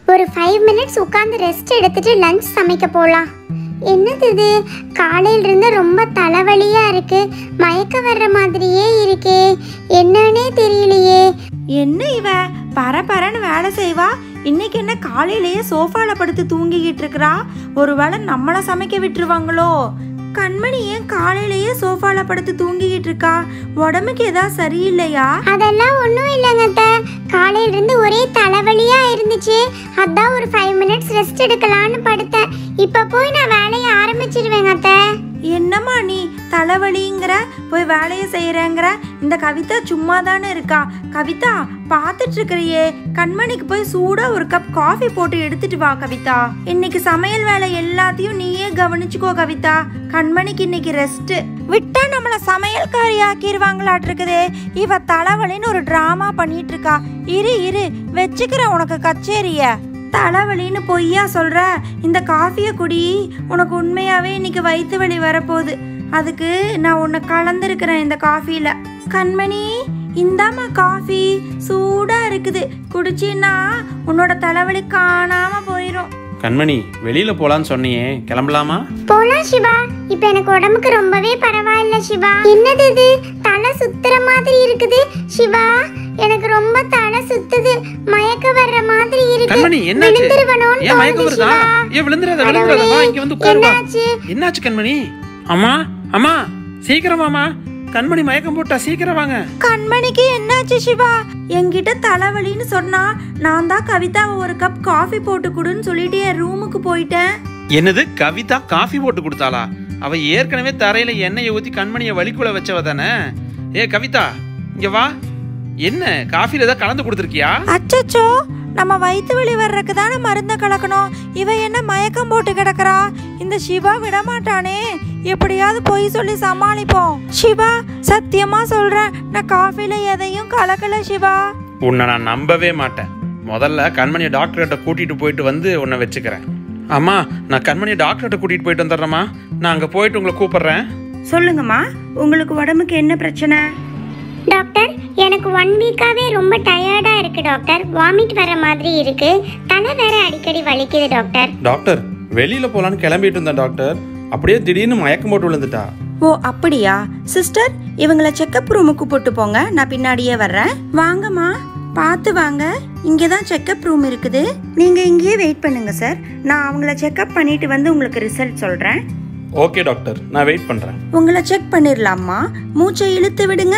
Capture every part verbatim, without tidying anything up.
ஒரு five minutes உட்காந்து rest எடுத்துட்டு லஞ்ச் சமைக்க போகலாம். என்னது இது, காலையில இருந்து ரொம்ப தலைவலியா இருக்கு, மயக்க வர்ற மாதிரியே இருக்கே, என்னன்னே தெரியலையே. என்ன இவ பரபரன்னு வேலை செய்வா, இன்னைக்கு என்ன காலையிலேயே சோஃபால படுத்து தூங்கிக்கிட்டு இருக்கிறா? ஒருவேளை நம்மளை சமைக்க விட்டுருவாங்களோ? கண்மணி ஏன் காலையிலேயே சோஃபால படுத்து தூங்கிக்கிட்டு இருக்கா? உடம்புக்கு ஏதாவது சரியில்லையா? அதெல்லாம் ஒன்றும் இல்லைங்க அத்தை, காலையில இருந்து ஒரே தலைவலியா இருந்துச்சு, அதான் ஒரு ஃபைவ் மினிட்ஸ் ரெஸ்ட் எடுக்கலான்னு படுத்தேன். இப்போ போய் நான் வேலையை ஆரம்பிச்சிடுவேங்க அத்தை. என்னம்மா நீ தலைவலிங்கிற போய் வேலையை செய்யறேங்கிற? இந்த கவிதா சும்மா தானே இருக்கா? கவிதா பார்த்துட்டு இருக்கிறியே, கண்மணிக்கு போய் சூடா ஒரு கப் காஃபி போட்டு எடுத்துட்டு வா கவிதா. இன்னைக்கு சமையல் வேலை எல்லாத்தையும் நீயே கவனிச்சுக்கோ கவிதா. கண்மணிக்கு இன்னைக்கு ரெஸ்ட். விட்டா நம்மள சமையல்காரி ஆக்கிடுவாங்களாட்டு இருக்குதே. இவ தலைவலின்னு ஒரு டிராமா பண்ணிட்டு இருக்கா. இரு இரு வச்சுக்கிற உனக்கு கச்சேரிய. தலைவலின்னு பொய்யா சொல்ற? இந்த காஃபியை குடி, உனக்கு உண்மையாவே இன்னைக்கு வயிற்று வலி வரப்போகுது. அதுக்கு நான் உன்னை கலந்துருக்கிறேன் இந்த காஃபியில. கண்மணி இந்தாமா காஃபி, சூடா இருக்குது, குடிச்சின்னா உன்னோட தலைவலி காணாம போயிடும். கண்மணி வெளியில போலான்னு சொன்னியே, கிளம்பலாமா? போலாம் சிவா, இப்ப எனக்கு உடம்புக்கு ரொம்பவே பரவாயில்ல சிவா. என்னது இது, தலை சுத்துற மாதிரி இருக்குது சிவா, எனக்கு ரொம்ப தலை சுத்துது, மயக்க வர்ற மாதிரி இருக்கு. கண்மணி என்னாச்சு? ஏன் மயக்கம் வருதா? ஏன் விழுந்துறாத விழுந்துறாத, வா இங்க வந்து உட்காரு வா. என்னாச்சு கண்மணி? அம்மா அம்மா சீக்கிரமாமா, கண்மணி மயக்கம் போட்டா, சீக்கிரம் வாங்க. கண்மணிக்கு என்னாச்சு சிவா? என்கிட்ட தலைவலின்னு சொன்னா, நான் தான் கவிதாவை ஒரு கப் காஃபி போட்டு கொடுன்னு சொல்லிட்டு என் ரூமுக்கு போயிட்டேன். என்னது, கவிதா காஃபி போட்டு கொடுத்தாளா? அவ ஏற்கனவே தரையில எண்ணெயை ஊத்தி கண்மணியை வலிக்குள்ள வச்சவ தானே. ஏ கவிதா இங்க வா, என்ன காஃபில ஏதாவது கலந்து கொடுத்துருக்கியா? அச்சச்சோ, நம்ம வயிற்று வலி வர்றதுக்கு தானே மருந்த கலக்கணும். இவ என்ன மயக்கம் போட்டு கிடக்குறா? இந்த சிவா விடமாட்டானே, எப்படியாவது போய் சொல்லி சமாளிப்போம். சிவா சத்தியமா சொல்றேன், நான் காஃபில எதையும் கலக்கல சிவா. உன்னை நான் நம்பவே மாட்டேன். முதல்ல கண்மணியை டாக்டர்கிட்ட கூட்டிட்டு போயிட்டு வந்து உன்னை வச்சுக்கிறேன். அம்மா நான் கண்மணியை டாக்டர்கிட்ட கூட்டிட்டு போயிட்டு வந்துடுறேம்மா, நான் அங்க போயிட்டு உங்களை கூப்பிடுறேன். சொல்லுங்கம்மா, உங்களுக்கு உடம்புக்கு என்ன பிரச்சனை? டாக்டர், எனக்கு ஒன் வீக்காவே ரொம்ப டயர்டா இருக்கு டாக்டர், வாமிட் வர மாதிரி இருக்கு, தலை வேற அடிக்கடி வலிக்குது டாக்டர். டாக்டர் வெளியில போலான்னு கிளம்பிட்டு இருந்தேன் டாக்டர், அப்படியே திடீர்னு மயக்கம் போட்டு விழுந்துட்டா. ஓ அப்படியா? சிஸ்டர் இவங்களை செக்கப் ரூமுக்கு போட்டு போங்க, நான் பின்னாடியே வர்றேன். வாங்கம்மா பார்த்து வாங்க, இங்கே தான் செக்கப் ரூம் இருக்குது. நீங்கள் இங்கேயே வெயிட் பண்ணுங்க சார், நான் அவங்கள செக்கப் பண்ணிட்டு வந்து உங்களுக்கு ரிசல்ட் சொல்கிறேன். ஓகே டாக்டர், நான் வெயிட் பண்ணுறேன். உங்களை செக் பண்ணிடலாமா? மூச்சை இழுத்து விடுங்க,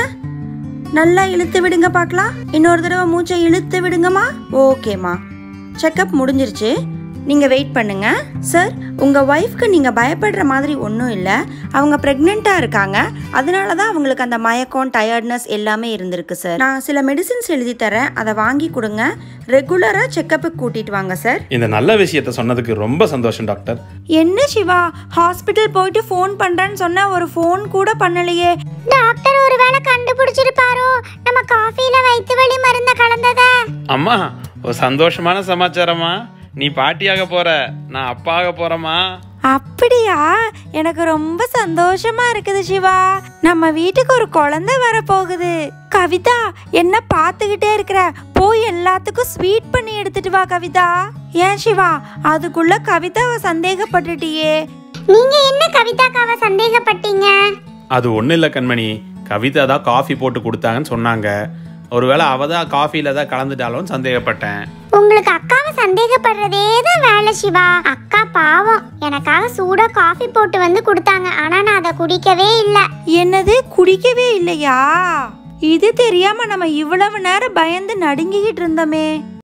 நல்லா இழுத்து விடுங்க பார்க்கலாம். இன்னொரு தடவை மூச்சை இழுத்து விடுங்கம்மா. ஓகேம்மா, செக்கப் முடிஞ்சிருச்சு, நீங்கள் வெயிட் பண்ணுங்க. சார் உங்கள் ஒய்ஃப்க்கு நீங்கள் பயப்படுற மாதிரி ஒன்றும் இல்லை, அவங்க ப்ரெக்னெண்ட்டாக இருக்காங்க, அதனால தான் அவங்களுக்கு அந்த மயக்கம் டயர்ட்னஸ் எல்லாமே இருந்திருக்கு சார். நான் சில மெடிசின்ஸ் எழுதி தரேன், அதை வாங்கி கொடுங்க, ரெகுலராக செக்கப்புக்கு கூட்டிட்டு வாங்க சார். இந்த நல்ல விஷயத்த சொன்னதுக்கு ரொம்ப சந்தோஷம் டாக்டர். என்ன சிவா, ஹாஸ்பிட்டல் போயிட்டு ஃபோன் பண்ணுறேன்னு சொன்ன, ஒரு ஃபோன் கூட பண்ணலையே. டாக்டர் ஒருவேளை கண்டுபிடிச்சிருப்பாரோ நம்ம காஃபில வயிற்று வலி மருந்த கலந்தத? அம்மா ஒரு சந்தோஷமான சமாச்சாரமா, நீ பாட்டியாக போற, நான் அப்பாக போறமா. அப்படியா? எனக்கு ரொம்ப சந்தோஷமா இருக்குது சிவா, நம்ம வீட்டுக்கு ஒரு குழந்தை வர போகுது. கவிதா என்ன பார்த்துக்கிட்டே இருக்கிற, போய் எல்லாத்துக்கும் ஸ்வீட் பண்ணி எடுத்துட்டு வா கவிதா. ஏன் சிவா, அதுக்குள்ள கவிதாவை சந்தேகப்பட்டுட்டியே? நீங்க என்ன கவிதாக்காவை சந்தேகப்பட்டீங்க? அது ஒன்றும் இல்லை கண்மணி, கவிதா தான் காஃபி போட்டு கொடுத்தாங்கன்னு சொன்னாங்க, ஒருவேளை அவ தான் காஃபில தான் கலந்துட்டாலும் சந்தேகப்பட்டேன். உங்களுக்கு அக்காவை சந்தேகப்படுறதே தான் வேலை சிவா. அக்கா பாவம் எனக்காக சூடா காஃபி போட்டு வந்து கொடுத்தாங்க, ஆனா நான் அதை குடிக்கவே இல்லை. என்னது, குடிக்கவே இல்லையா? இது தெரியாம நம்ம இவ்வளவு நேரம் பயந்து நடுங்கிக்கிட்டு இருந்தோமே.